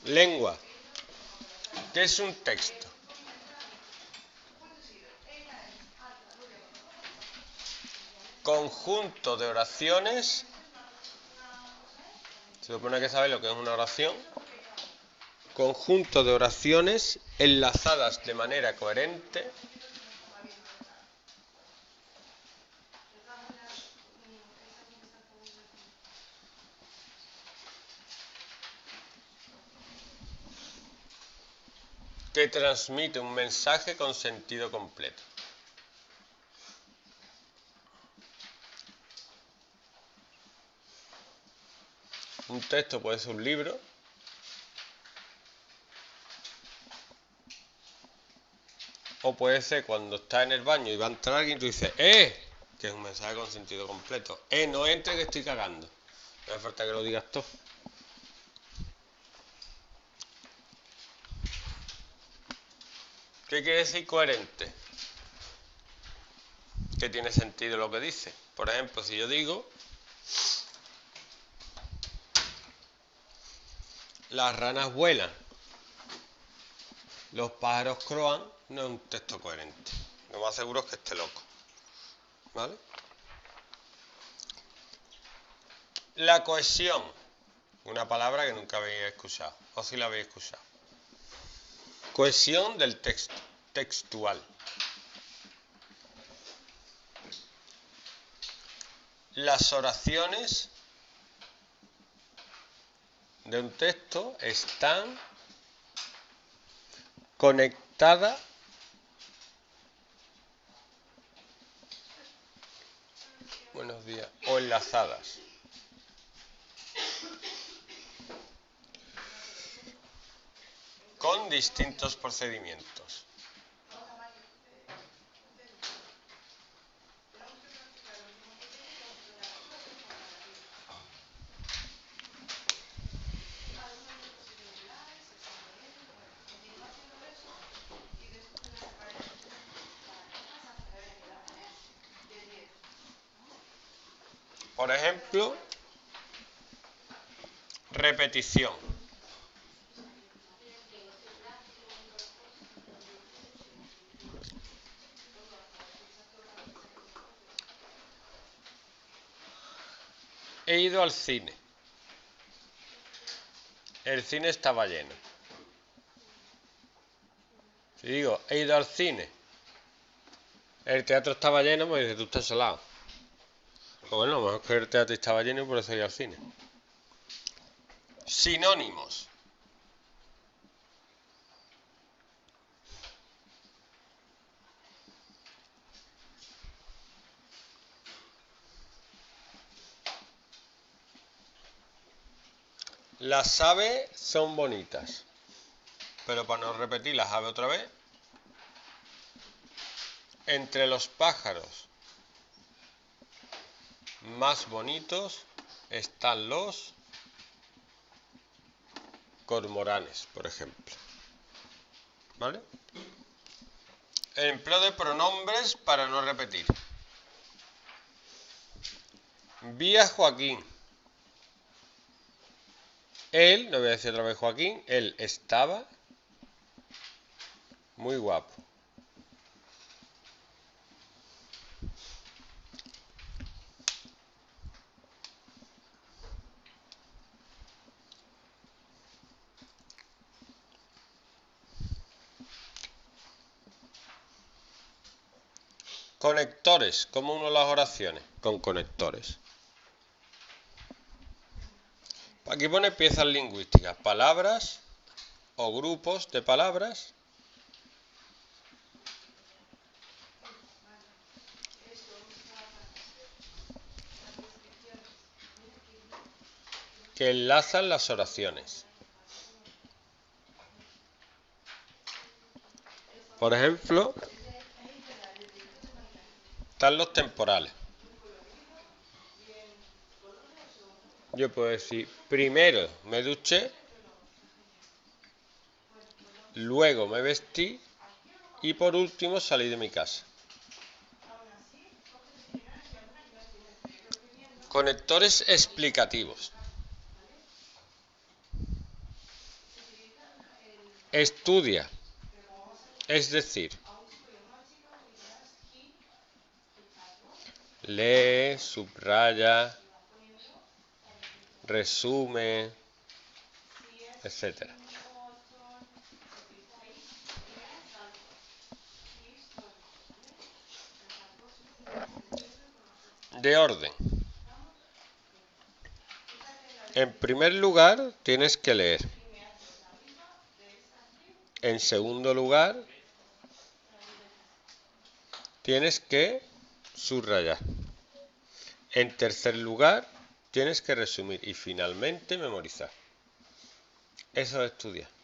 Lengua. ¿Qué es un texto? Conjunto de oraciones. Se supone que sabéis lo que es una oración. Conjunto de oraciones enlazadas de manera coherente que transmite un mensaje con sentido completo. Un texto puede ser un libro, o puede ser cuando estás en el baño y va a entrar alguien y tú dices ¡eh! Que es un mensaje con sentido completo. No entre que estoy cagando. No hace falta que lo digas todo. ¿Qué quiere decir coherente? Que tiene sentido lo que dice. Por ejemplo, si yo digo las ranas vuelan, los pájaros croan, no es un texto coherente. Lo más seguro es que esté loco. ¿Vale? La cohesión. Una palabra que nunca habéis escuchado. O si la habéis escuchado. Cohesión del texto. Textual. Las oraciones de un texto están conectadas buenos días o enlazadas. Con distintos procedimientos. Por ejemplo, repetición. He ido al cine. El cine estaba lleno. Si digo, he ido al cine, el teatro estaba lleno, me dice, tú estás salado. O bueno, a lo mejor que el teatro estaba lleno y por eso he ido al cine. Sinónimos. Las aves son bonitas. Pero para no repetir las aves otra vez, entre los pájaros más bonitos están los cormoranes, por ejemplo. ¿Vale? El empleo de pronombres para no repetir. Vi a Joaquín. Él, no voy a decir otra vez Joaquín, él estaba muy guapo. Conectores, ¿cómo uno las oraciones? Con conectores. Aquí pone piezas lingüísticas, palabras o grupos de palabras que enlazan las oraciones. Por ejemplo, están los temporales. Yo puedo decir, primero me duché, luego me vestí y por último salí de mi casa. Conectores explicativos. Estudia. Es decir, lee, subraya, resume, etc. De orden. En primer lugar, tienes que leer. En segundo lugar, tienes que subrayar. En tercer lugar, tienes que resumir. Y finalmente, memorizar. Eso es estudiar.